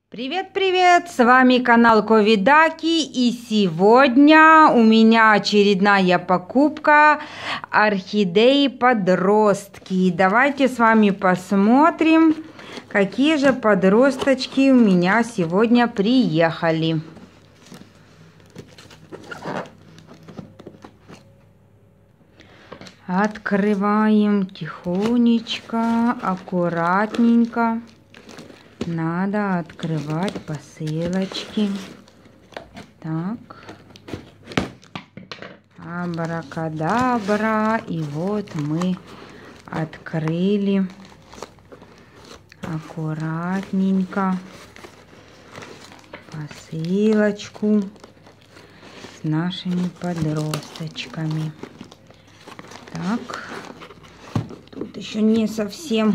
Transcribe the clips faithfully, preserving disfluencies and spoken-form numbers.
Привет-привет! С вами канал Ковидаки, и сегодня у меня очередная покупка орхидеи подростки. Давайте с вами посмотрим, какие же подросточки у меня сегодня приехали. Открываем тихонечко, аккуратненько. Надо открывать посылочки. Так. Абракадабра. И вот мы открыли аккуратненько посылочку с нашими подросточками. Так. Тут еще не совсем...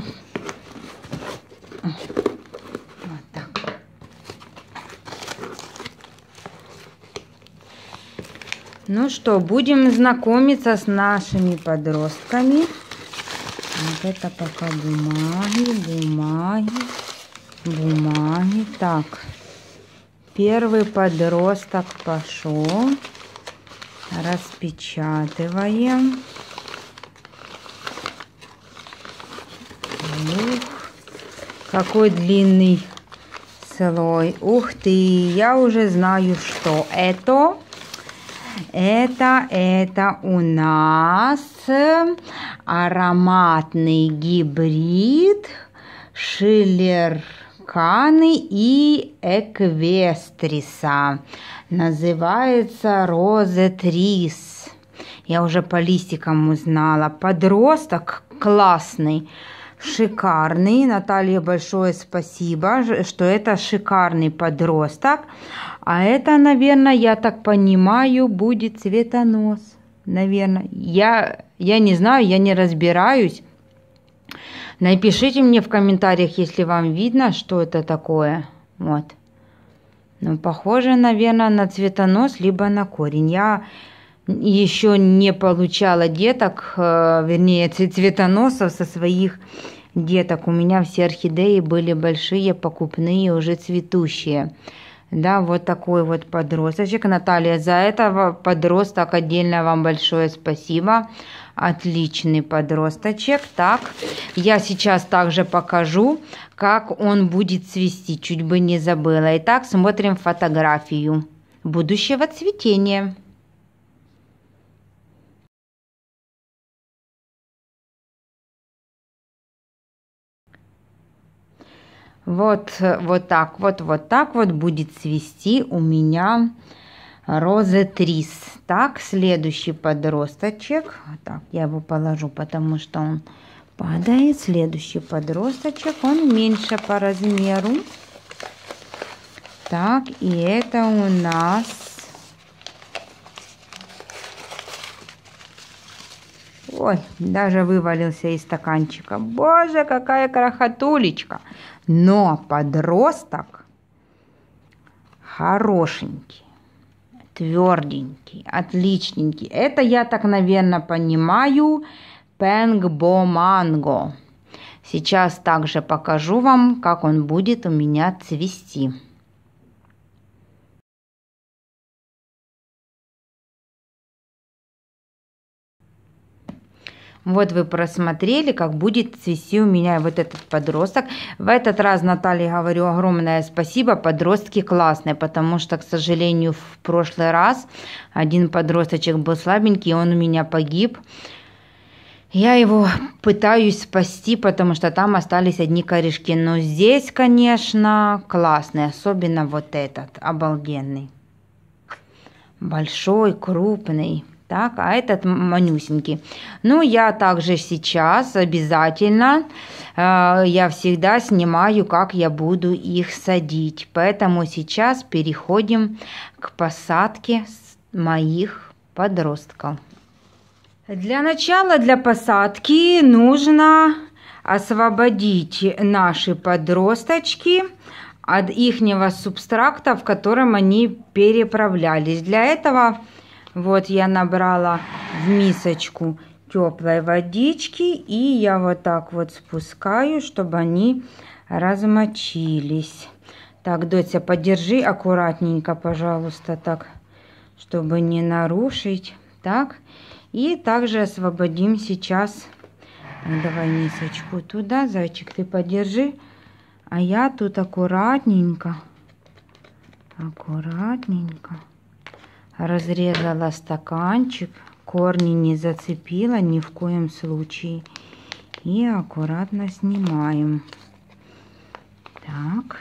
Ну что, будем знакомиться с нашими подростками. Вот это пока бумаги, бумаги, бумаги. Так, первый подросток пошел. Распечатываем. Ух, какой длинный слой. Ух ты, я уже знаю, что это... Это, это у нас ароматный гибрид Шиллерканы и Эквестриса. Называется Розетрис. Я уже по листикам узнала. Подросток классный, шикарный. Наталье большое спасибо, что это шикарный подросток. А это, наверное, я так понимаю, будет цветонос. Наверное. Я, я не знаю, я не разбираюсь. Напишите мне в комментариях, если вам видно, что это такое. Вот. Ну, похоже, наверное, на цветонос, либо на корень. Я еще не получала деток, вернее, цветоносов со своих деток. У меня все орхидеи были большие, покупные, уже цветущие. Да, вот такой вот подросточек. Наталья, за этого подросток отдельно вам большое спасибо. Отличный подросточек. Так, я сейчас также покажу, как он будет цвести. Чуть бы не забыла. Итак, смотрим фотографию будущего цветения. Вот, вот так вот, вот так вот будет цвести у меня Розетрис. Так, следующий подросточек. Так, я его положу, потому что он падает. Следующий подросточек, он меньше по размеру. Так, и это у нас... Ой, даже вывалился из стаканчика. Боже, какая крохотулечка. Но подросток хорошенький, тверденький, отличненький. Это я так, наверное, понимаю, Пэнгбо Манго. Сейчас также покажу вам, как он будет у меня цвести. Вот вы просмотрели, как будет цвести у меня вот этот подросток. В этот раз, Наталье, говорю огромное спасибо. Подростки классные, потому что, к сожалению, в прошлый раз один подросточек был слабенький, он у меня погиб. Я его пытаюсь спасти, потому что там остались одни корешки. Но здесь, конечно, классный, особенно вот этот, обалденный. Большой, крупный. Так, а этот манюсенький. Ну, я также сейчас обязательно, э, я всегда снимаю, как я буду их садить. Поэтому сейчас переходим к посадке моих подростков. Для начала, для посадки нужно освободить наши подросточки от ихнего субстракта, в котором они переправлялись. Для этого... Вот я набрала в мисочку теплой водички, и я вот так вот спускаю, чтобы они размочились. Так, Дося, подержи аккуратненько, пожалуйста, так, чтобы не нарушить. Так, и также освободим сейчас. Давай мисочку туда, зайчик, ты подержи. А я тут аккуратненько, аккуратненько разрезала стаканчик. Корни не зацепила ни в коем случае. И аккуратно снимаем. Так.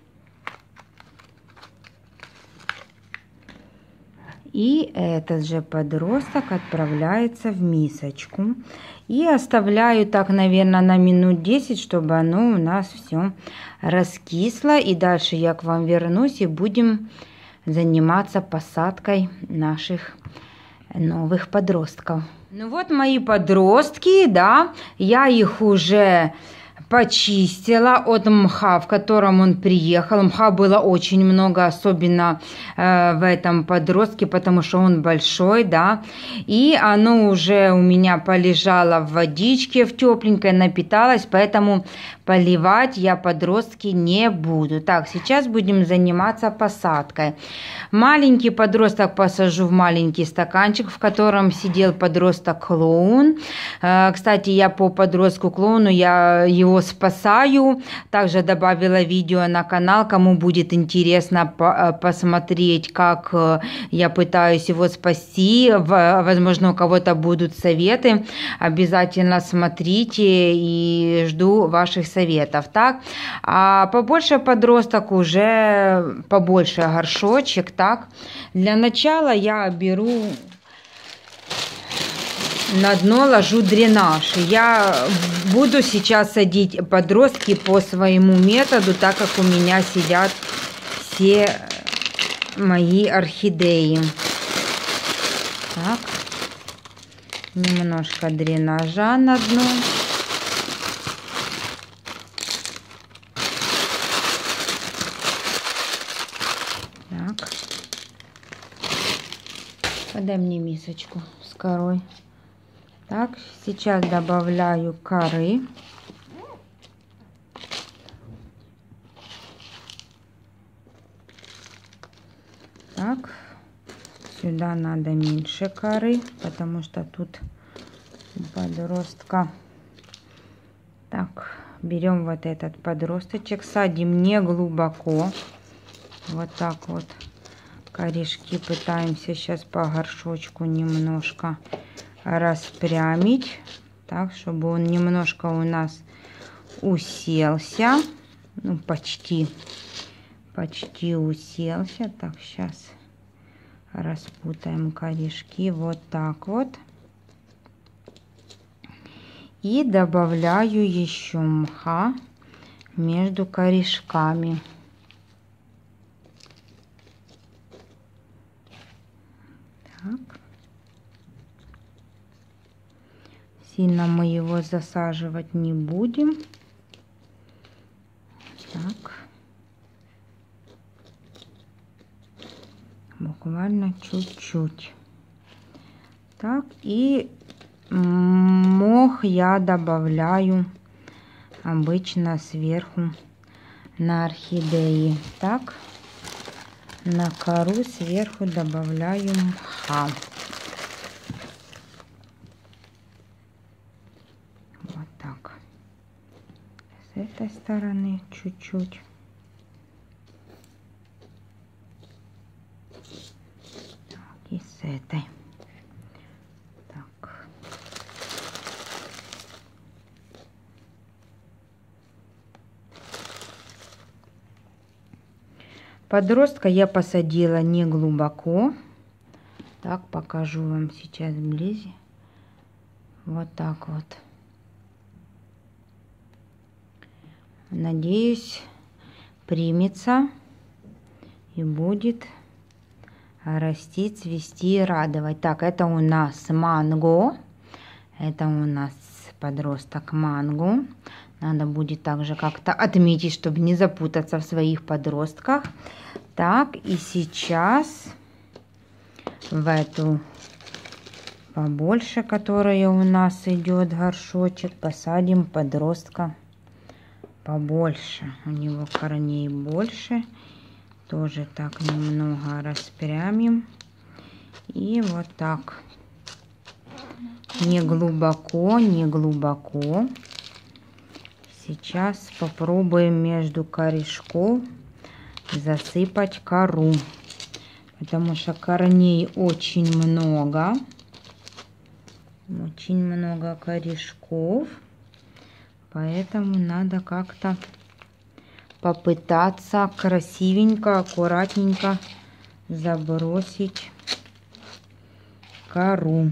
И этот же подросток отправляется в мисочку. И оставляю так, наверное, на минут десять, чтобы оно у нас все раскисло. И дальше я к вам вернусь и будем заниматься посадкой наших новых подростков. Ну вот мои подростки, да, я их уже почистила от мха, в котором он приехал. Мха было очень много, особенно э, в этом подростке, потому что он большой, да. И оно уже у меня полежало в водичке, в тепленькой, напиталось, поэтому поливать я подростки не буду. Так, сейчас будем заниматься посадкой. Маленький подросток посажу в маленький стаканчик, в котором сидел подросток-клоун. Э, кстати, я по подростку-клоуну, я его спасаю. Также добавила видео на канал, кому будет интересно посмотреть, как я пытаюсь его спасти. Возможно, у кого-то будут советы. Обязательно смотрите и жду ваших советов. Так, а побольше подросток уже побольше горшочек. Так, для начала я беру, на дно ложу дренаж. Я буду сейчас садить подростки по своему методу, так как у меня сидят все мои орхидеи. Так, немножко дренажа на дно. Так, подай мне мисочку с корой. Так, сейчас добавляю коры. Так, сюда надо меньше коры, потому что тут у подростка. Так, берем вот этот подросточек, садим не глубоко. Вот так вот корешки пытаемся сейчас по горшочку немножко распрямить, так, чтобы он немножко у нас уселся, ну, почти, почти уселся. Так, сейчас распутаем корешки вот так вот. И добавляю еще мха между корешками. Так. Сильно мы его засаживать не будем. Так. Буквально чуть-чуть. Так, и мох я добавляю обычно сверху на орхидеи. Так, на кору сверху добавляю мха. С этой стороны чуть-чуть. Так, и с этой. Так. Подростка я посадила не глубоко. Так, покажу вам сейчас вблизи. Вот так вот. Надеюсь, примется и будет расти, цвести и радовать. Так, это у нас манго. Это у нас подросток манго. Надо будет также как-то отметить, чтобы не запутаться в своих подростках. Так, и сейчас в эту побольше, которая у нас идет горшочек, посадим подростка побольше. У него корней больше. Тоже так немного распрямим. И вот так. Не глубоко, не глубоко. Сейчас попробуем между корешков засыпать кору. Потому что корней очень много. Очень много корешков. Поэтому надо как-то попытаться красивенько, аккуратненько забросить кору.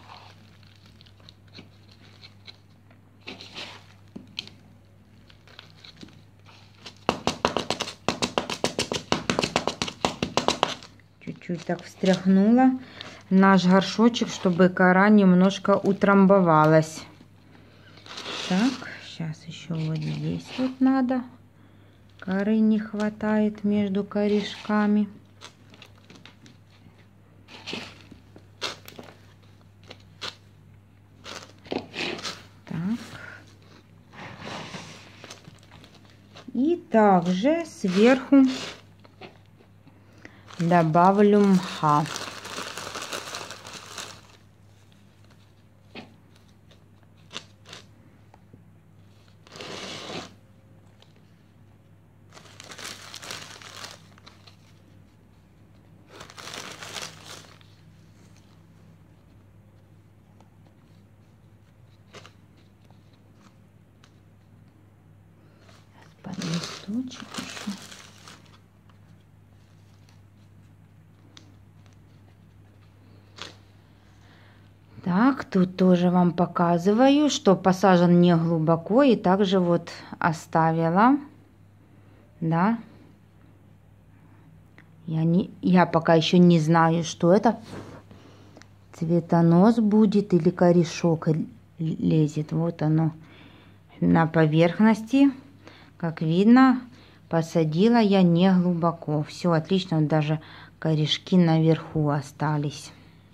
Чуть-чуть так встряхнула наш горшочек, чтобы кора немножко утрамбовалась. Так, сейчас еще вот здесь вот надо. Коры не хватает между корешками. Так. И также сверху добавлю мха. Под листочек еще. Так, тут тоже вам показываю, что посажен не глубоко, и также вот оставила, да. Я, не, я пока еще не знаю, что это, цветонос будет или корешок лезет. Вот оно на поверхности, как видно, посадила я не глубоко. Все отлично, вот даже корешки наверху остались.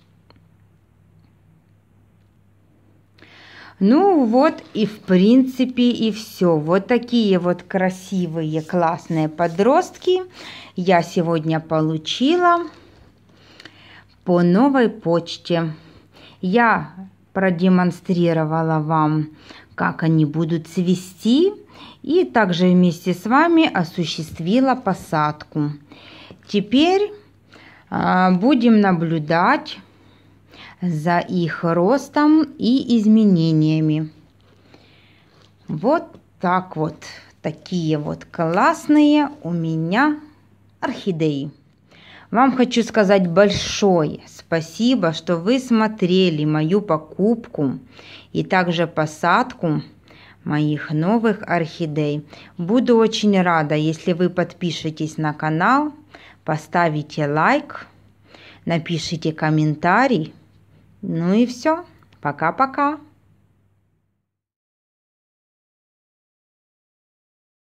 Ну вот и в принципе и все. Вот такие вот красивые, классные подростки я сегодня получила по новой почте. Я продемонстрировала вам, как они будут цвести, и также вместе с вами осуществила посадку. Теперь а, будем наблюдать за их ростом и изменениями. Вот так вот. Такие вот классные у меня орхидеи. Вам хочу сказать большое спасибо, что вы смотрели мою покупку и также посадку моих новых орхидей. Буду очень рада, если вы подпишетесь на канал, поставите лайк, напишите комментарий. Ну и все. Пока-пока.